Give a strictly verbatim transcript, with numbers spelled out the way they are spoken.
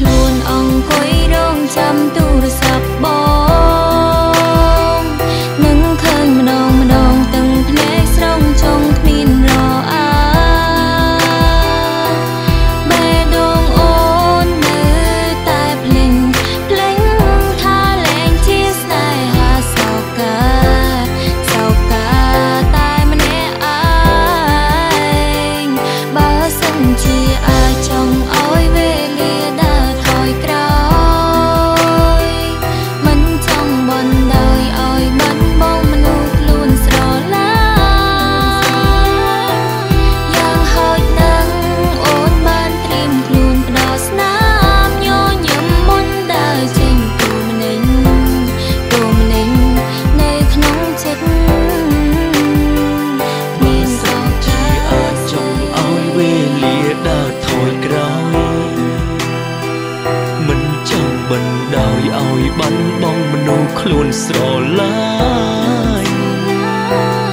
ខ្លួនអង្គុយរងចាំទូរស័ព្ទបងនឹងឃើញម្ដងម្ដងទាំងភ្នែកស្រងចង់គ្មានរអាបេះដូងអូននៅតែភ្លេងភ្លេងថាលែងជាស្នេហាសោកាសោកាតែម្នាក់ឯងបើសិនជាអាចចង់ឲ្យវេលាដើរថយក្រោយមិនចង់បណ្ដោយឲ្យបាត់បង់មនុស្សខ្លួនស្រឡាញ់យ៉ាងហោចណាស់អូនបានត្រៀមខ្លួនផ្ដោស្នាមញញឹមមុនដើរចេញទូម្នេញទូម្នេញនៅក្នុងចិត្តមានសោកជាអាចចង់ឲ្យវេលាដើរថយក្រោយមិនចង់បណ្ដោយឲ្យបាត់បង់មនុស្សខ្លួនស្រឡាញ់